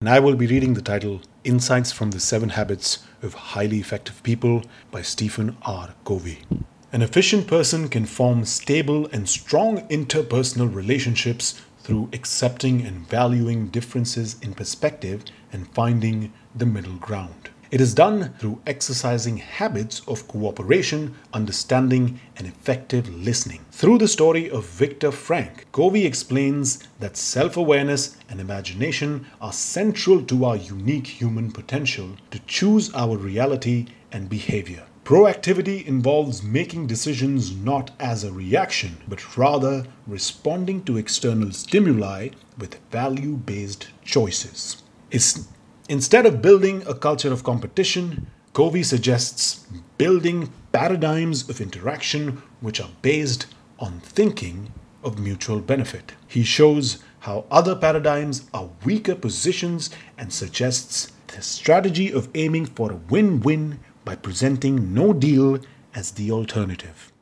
and I will be reading the title Insights from the 7 Habits of Highly Effective People by Stephen R. Covey. An efficient person can form stable and strong interpersonal relationships through accepting and valuing differences in perspective and finding the middle ground. It is done through exercising habits of cooperation, understanding, and effective listening. Through the story of Viktor Frankl, Covey explains that self-awareness and imagination are central to our unique human potential to choose our reality and behavior. Proactivity involves making decisions not as a reaction, but rather responding to external stimuli with value-based choices. Instead of building a culture of competition, Covey suggests building paradigms of interaction which are based on thinking of mutual benefit. He shows how other paradigms are weaker positions and suggests the strategy of aiming for a win-win by presenting no deal as the alternative.